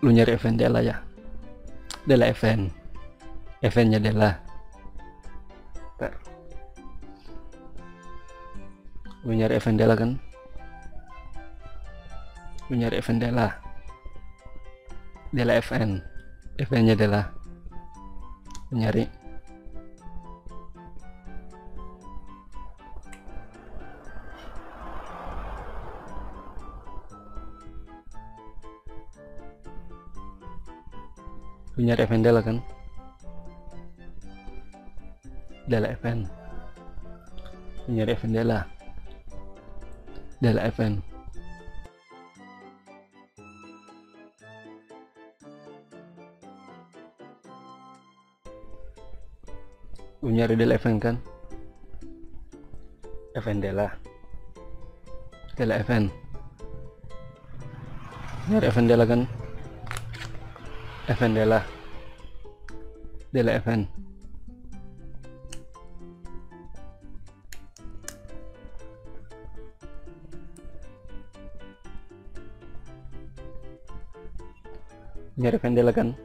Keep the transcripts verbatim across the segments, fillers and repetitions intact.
Lu nyari event Dela ya? Dela event. Eventnya Dela. Bentar. Lu nyari event Dela kan? Lu nyari event Dela. Dela event. Eventnya Dela. Lu nyari. Lu nyari event Dela kan? Dela event. Lu nyari event Dela. Dela event. Lu nyari Dela event kan? Event Dela. Dela event. Nyari event Dela kan? Event Dela. Dela event. Nyari event Dela kan?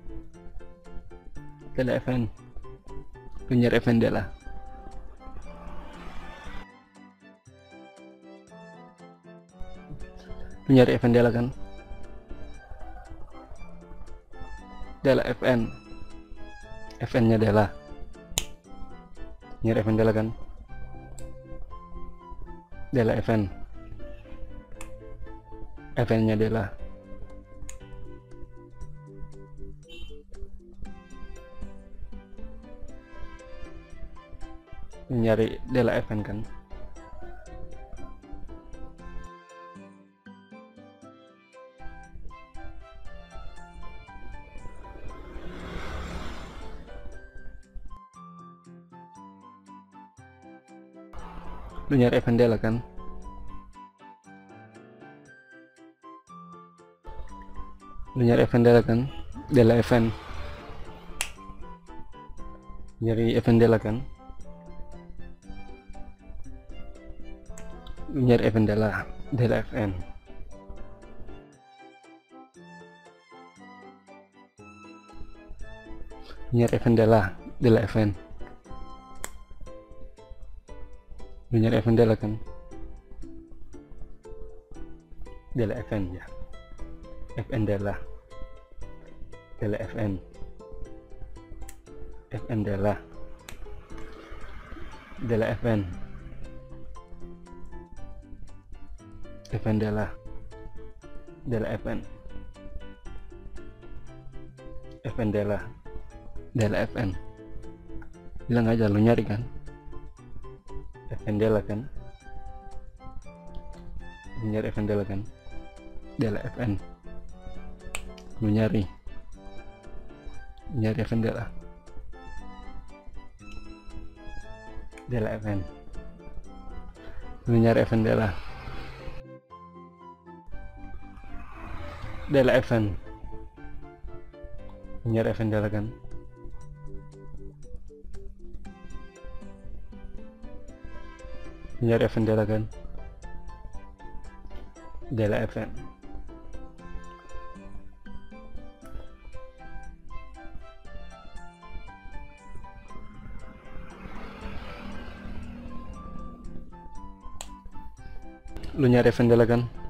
Dela event. Lu nyari event Dela. Lu nyari event Dela kan? Dela event. Eventnya Dela. Nyari event Dela kan? Dela event. Eventnya Dela. Nyari Dela event kan? Lu nyari event Dela kan? Lu nyari event Dela kan? Dela event. Nyari event Dela kan? Lu nyari event Dela. Dela event. Nyari event Dela. Dela event. Lu nyari event Dela kan? Dela event ya. Event Dela. Dela event. Event Dela. Dela event. Event Dela. Dela event. Event Dela. Dela event. Bilang aja lu nyari kan? Event Dela kan? Lu nyari event Dela kan? Dela event. Lu nyari. Nyari event Dela. Dela event. Lu nyari event Dela. Dela event. Lu nyari event Dela kan? Nyari event Dela kan? Dela event. Lu nyari event Dela kan?